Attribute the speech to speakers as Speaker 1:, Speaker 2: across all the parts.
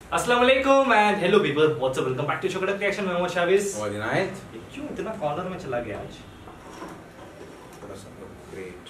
Speaker 1: अस्सलाम वालेकुम and hello people, what's up, welcome back to शोकड़क रिएक्शन। मैं मोहम्मद शाबिस।
Speaker 2: और इनायत
Speaker 1: क्यों इतना कॉर्नर में चला गया आज?
Speaker 2: थोड़ा सा ग्रेट।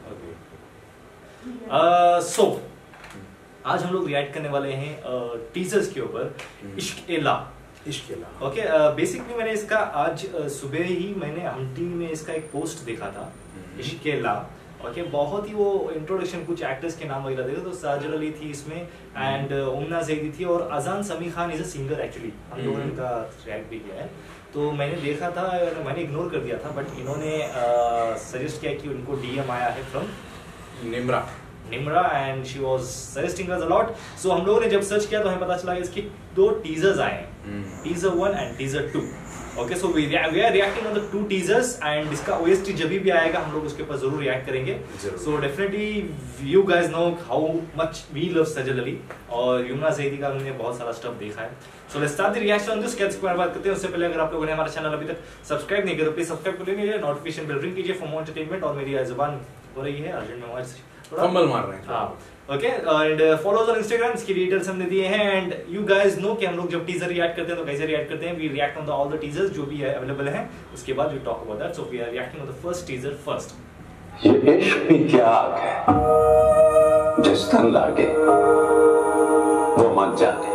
Speaker 1: सो आज हम लोग रिएक्ट करने वाले हैं टीजर्स के ऊपर इश्क ए ला। ओके, बेसिकली मैंने इसका आज सुबह ही मैंने हंटी में इसका एक पोस्ट देखा था, इश्क ए ला। ओके, बहुत ही वो इंट्रोडक्शन कुछ एक्टर्स के नाम वगैरह देखा तो साजिद अली थी इसमें एंड उमना जैदी थी और Azaan Sami Khan is a singer actually. हम लोगों ने इनका रिएक्ट भी किया है तो मैंने देखा था और मैंने इग्नोर कर दिया था, बट इन्होंने सजेस्ट किया कि उनको डीएम आया है from Nimra and she was suggesting us a lot. So हम लोगों ने जब सर्च किया तो हमें पता चला इसके दो टीजर्स आए हैं, teaser 1 and teaser 2। Okay, so we are reacting on the 2 teasers and इसका ओएसटी जब भी आएगा हम लोग उसके ऊपर जरूर रिएक्ट करेंगे। So definitely you guys know how much we love Sajal Ali और युमना जैदी का हमने बहुत सारा स्टफ देखा है। So let's start the reaction on this. कैसे बात करते हैं उससे पहले अगर आप लोगों ने हमारा चैनल अभी तक सब्सक्राइब नहीं किया तो प्लीज सब्सक्राइब कर लीजिए, नोटिफिकेशन बेल रिंग कीजिए फॉर मोर एंटरटेनमेंट। और मेरी जुबान हो रही है अर्जेंट में आवाज
Speaker 2: फंबल मार रहे हैं।
Speaker 1: हाँ, okay, and follows on Instagram, इसकी डिटेल्स हमने दिए हैं। एंड यू गाइस नो कि हम लोग जब टीजर रिएक्ट करते हैं तो कैसे रिएक्ट करते हैं। We react on the all the teasers जो भी है अवेलेबल है, उसके बाद we talk about that. So we are reacting on the first teaser first.
Speaker 3: ये इश्क भी क्या आग है, जिस तन लागे वो मत जाने।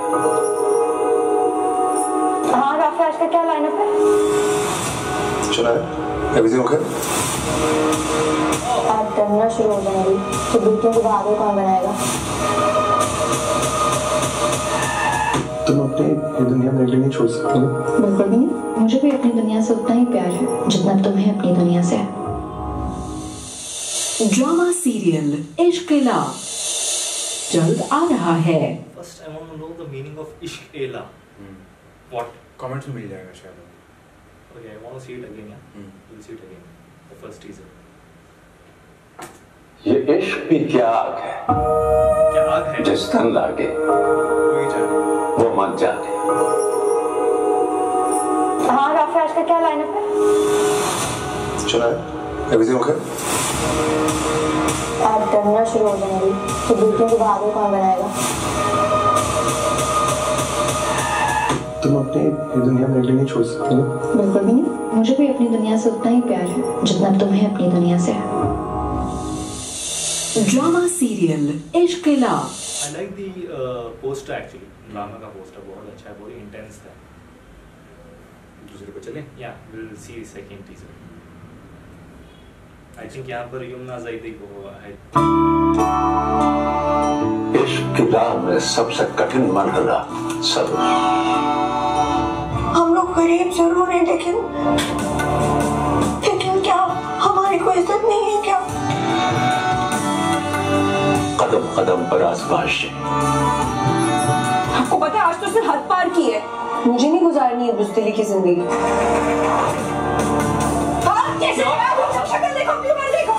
Speaker 4: हाँ राफी, आज का क्या लाइनअप है?
Speaker 5: सुना है एवरीथिंग ओके?
Speaker 4: आज डरना शुरू हो जाएंगी तो दूसरों को बहादुर कौन बनाएगा?
Speaker 5: तुम अपनी ये दुनिया मेरे लिए नहीं छोड़ सकते हो।
Speaker 4: बिल्कुल भी नहीं, मुझे भी अपनी दुनिया से उतना ही प्यार है जितना तुम्हें अपनी दुनिया से है।
Speaker 6: ड्रामा सीरियल इश्क ए ला जल्द आ रहा है।
Speaker 1: First I want to know the meaning of Ishq e Laa. What?
Speaker 2: Comments में मिल जाएगा शायद।
Speaker 1: Okay, I want to see it again. Will see it again the first teaser.
Speaker 3: ये इश्क भी क्या आग है,
Speaker 1: क्या आग है,
Speaker 3: जिस तन लागे वो मत जाने।
Speaker 4: हाँ राफी, आज का क्या लाइनअप है?
Speaker 5: सुना है एवरीथिंग ओके?
Speaker 4: आज डरना शुरू हो जाएंगी तो दूसरों को बहादुर कौन बनाएगा?
Speaker 5: तुम अपनी ये दुनिया मेरे लिए नहीं छोड़ सकते हो।
Speaker 4: बिल्कुल भी नहीं, मुझे भी अपनी दुनिया से उतना ही प्यार है जितना तुम्हें अपनी दुनिया से है।
Speaker 6: Drama serial Ishq e Laa.
Speaker 1: I like the poster actually. Drama का पोस्टर बहुत अच्छा है, बहुत इंटेंस था।
Speaker 2: दूसरे पे चलें?
Speaker 1: या will see second teaser. I think यहाँ पर युमना जैदी को है।
Speaker 3: इश्क की राह में सबसे कठिन मरहला सब्र।
Speaker 7: हम लोग गरीब जरूर हैं लेकिन क्या हमारी कोई इज्जत नहीं है क्या?
Speaker 3: कदम कदम पर आजमाइश।
Speaker 7: आपको पता है आज तो उसने हद पार की है। मुझे नहीं गुजारनी है बुज़दिली की जिंदगी। कैसे शक्ल देखो, अपनी बार देखो।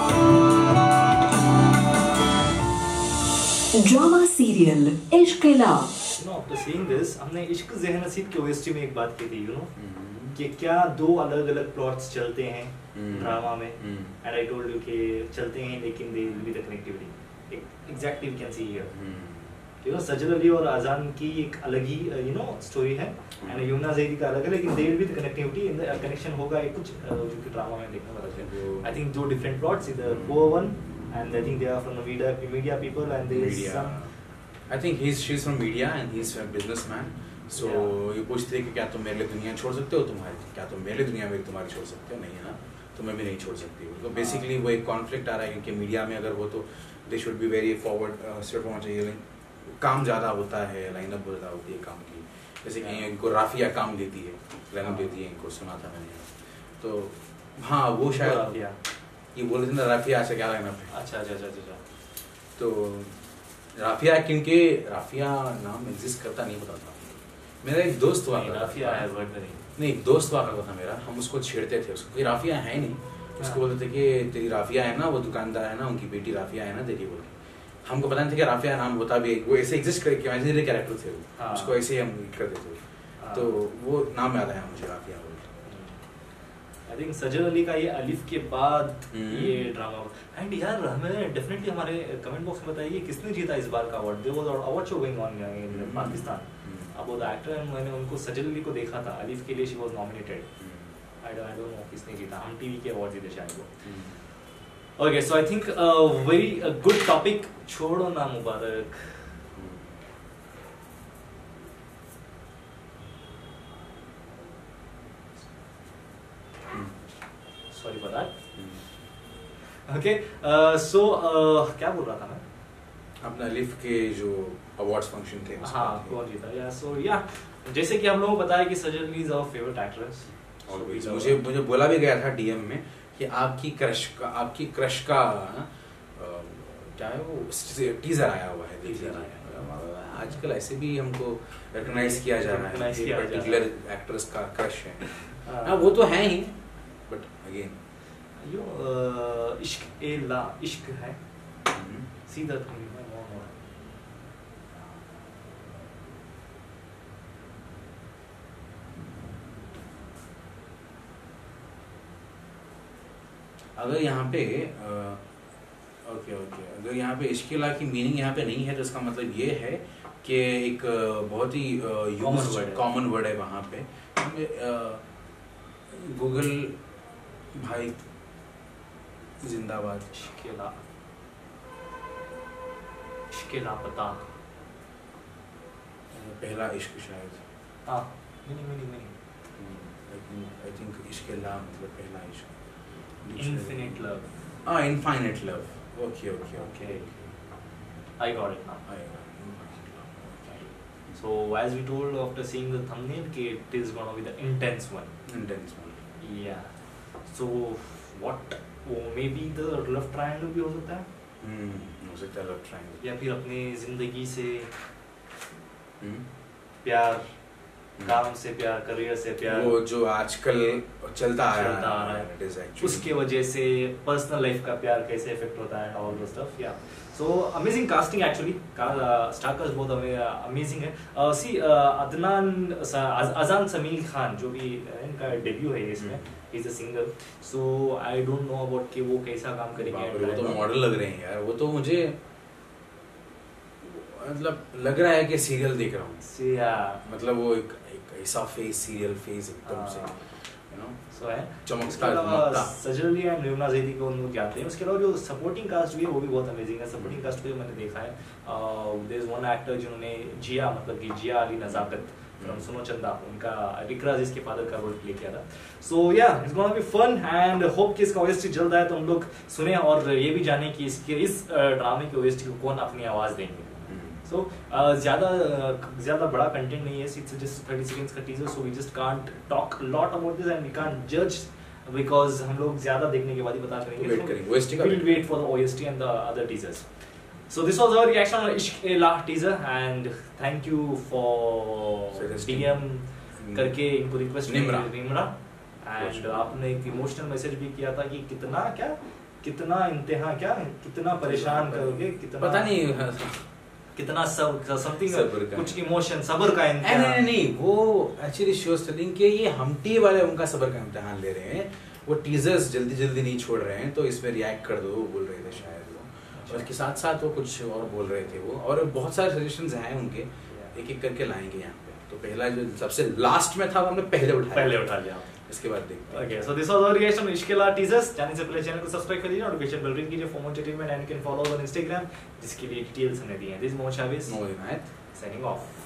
Speaker 6: Drama serial Ishq e La.
Speaker 1: You know, after seeing this, हमने इश्क ज़हन नसीब के ओएसटी में एक बात की थी, you know, कि क्या दो अलग अलग प्लॉट्स चलते हैं ड्रामा में, एंड आई टोल्ड यू कि चलते हैं लेकिन they will be the connectivity. Exactly we can see here, you know, Sajal Ali और अजान की एक अलग ही यू नो स्टोरी है एंड युमना जैदी का अलग है, लेकिन they will be the connectivity in the connection होगा एक कुछ जो कि ड्रामा में देखने वाला है। I think two different plots, इधर poor one and I think they are from the media people and there is some,
Speaker 2: I think she's from media and he's a businessman. So ये पूछते हैं कि क्या तुम मेरे लिए दुनिया छोड़ सकते हो, क्या तुम मेरे लिए दुनिया में तुम्हारी छोड़ सकते हो? नहीं है ना, तो मैं भी नहीं छोड़ सकती हूँ। तो बेसिकली वो एक कॉन्फ्लिक्ट आ रहा है क्योंकि मीडिया में अगर हो तो they should be very forward step होना चाहिए। काम ज़्यादा होता है, लाइनअप ज़्यादा होती है काम की। जैसे कि इनको राफिया काम देती है, लाइनअप देती है, इनको सुना था मैंने। तो हाँ, वो शायद ये बोल रहे थे ना राफिया से क्या लाइनअप है।
Speaker 1: अच्छा।
Speaker 2: तो राफिया क्योंकि राफिया नाम एग्जिस्ट करता नहीं पता था। मेरा एक दोस्त हुआ
Speaker 1: राफिया है वर्ड में
Speaker 2: नहीं, एक दोस्त हुआ करता था मेरा, हम उसको छेड़ते थे, उसको कोई राफिया है नहीं, उसको बोलते थे कि तेरी राफिया है ना, वो दुकानदार है ना, उनकी बेटी राफिया है ना तेरी, बोल के। हमको पता नहीं था कि राफिया नाम होता भी, वो ऐसे एग्जिस्ट करके इमेजिनरी कैरेक्टर थे वो, उसको ऐसे ही हम कर देते थे। तो वो नाम याद आया मुझे, राफिया बोल के।
Speaker 1: आई थिंक सजल अली का ये अलिफ के बाद ये ड्रामा। एंड यार हमें डेफिनेटली हमारे कमेंट बॉक्स में बताइए किसने जीता इस बार का award. There was award show going on in Pakistan about the actor and मैंने उनको सजल अली को देखा था, अलिफ के लिए she was nominated. I don't know किसने जीता, हम टीवी के अवार्ड जीते शायद वो। Okay so I think very good topic, छोड़ो ना मुबारक। Sorry for that. Okay so क्या बोल रहा था मैं?
Speaker 2: अपना अलिफ के जो अवार्ड्स फंक्शन थे।
Speaker 1: हाँ कौन जीता या सो या जैसे कि हम लोगों को बताया कि Sajal Ali is our favourite actress.
Speaker 2: Always मुझे बोला भी गया था डीएम में कि आपकी क्रश का क्या है वो टीजर आया हुआ है। टीजर आया आजकल ऐसे भी हमको रिकॉग्नाइज किया जा रहा है कि पर्टिकुलर एक्ट्रेस का क्रश है। हाँ वो तो है ही, बट अगेन
Speaker 1: यो इश्क ए ला इश्क है सीधा तुम
Speaker 2: अगर यहाँ पे ओके अगर यहाँ पे इश्क ला की मीनिंग यहाँ पे नहीं है तो इसका मतलब ये है कि एक बहुत ही कॉमन वर्ड है वहाँ पे। गूगल भाई जिंदाबाद।
Speaker 1: इश्क लापता
Speaker 2: पहला इश्क शायद।
Speaker 1: हाँ मिनी
Speaker 2: आई थिंक इश्क ला मतलब पहला इश्क।
Speaker 1: Infinite love.
Speaker 2: Infinite love. Okay.
Speaker 1: I got it now. So as we told after seeing the thumbnail, it is gonna be the intense one. Yeah. So what? Maybe the love triangle भी हो सकता है.
Speaker 2: हो सकता है love triangle.
Speaker 1: या फिर अपनी जिंदगी से प्यार, काम से प्यार, करियर से प्यार,
Speaker 2: वो जो आजकल चलता आ रहा है
Speaker 1: उसके वजह से पर्सनल लाइफ का प्यार कैसे इफेक्ट होता है all though stuff. Yeah so amazing casting actually, star cast बहुत अमेजिंग है। सी अजान समील खान जो भी इनका डेब्यू है इसमें, is a singer. So I don't know about कि वो कैसा काम करेंगे।
Speaker 2: वो तो मॉडल लग रहे हैं यार, वो तो मुझे मतलब लग रहा है कि सीरियल देख रहा हूँ। मतलब वो एक ऐसा फेस, सीरियल फेस एकदम से यू नो
Speaker 1: सो है
Speaker 2: चमकता।
Speaker 1: सजल अली एंड रिमना जैदी को उनको जानते हैं। उसके अलावा जो सपोर्टिंग कास्ट भी है वो भी बहुत अमेजिंग है। सपोर्टिंग कास्ट को मैंने देखा है, देयर इज वन एक्टर जिन्होंने जिया मतलब कि जिया अली नजाकत फ्रॉम सुनो चंदा, उनका रिकराज इसके फादर का रोल प्ले किया था। So yeah it's gonna be fun and hope कि इसका ओएसटी जल्द आए तो हम लोग सुने और ये भी जाने कि इसके इस ड्रामे के ओएसटी को कौन अपनी आवाज देंगे। So ज़्यादा बड़ा कंटेंट नहीं है, it's just 30 seconds का teaser, so we just can't talk a lot about this and we can't judge because हम लोग ज़्यादा देखने के बाद ही बता करेंगे।
Speaker 2: वेट करेंगे OST का,
Speaker 1: we'll wait for the OST and the other teasers. So this was our reaction on Ishq E La teaser and thank you for DM करके इनको रिक्वेस्ट निम्रा and आपने एक इमोशनल मैसेज भी किया था कि कितना इंतहा कितना परेशान करोगे, कितना
Speaker 2: पता नहीं
Speaker 1: कितना समथिंग कुछ इमोशन सब्र का
Speaker 2: इम्तिहान। नहीं वो एक्चुअली शोज टेलिंग कि ये हमटी वाले उनका सब्र का इम्तिहान ले रहे हैं। वो टीजर्स जल्दी नहीं छोड़ रहे हैं तो इसमें रिएक्ट कर दो बोल रहे थे शायद वो, और इसके साथ वो कुछ और बोल रहे थे वो, और बहुत सारे सजेशंस हैं उनके, एक करके लाएंगे यहाँ पे। तो पहला जो सबसे लास्ट में था वो हमने पहले उठा लिया, इसके बाद देखते हैं।
Speaker 1: Okay so this was our reaction on Ishq e La teasers. जाने से पहले चैनल को सब्सक्राइब कर लीजिए, नोटिफिकेशन बेल रिंग कीजिए for more entertainment and you can follow on Instagram जिसके लिए डिटेल्स हमने दी हैं। This Mohammad Shabiz,
Speaker 2: Mohammad Inayat
Speaker 1: signing of.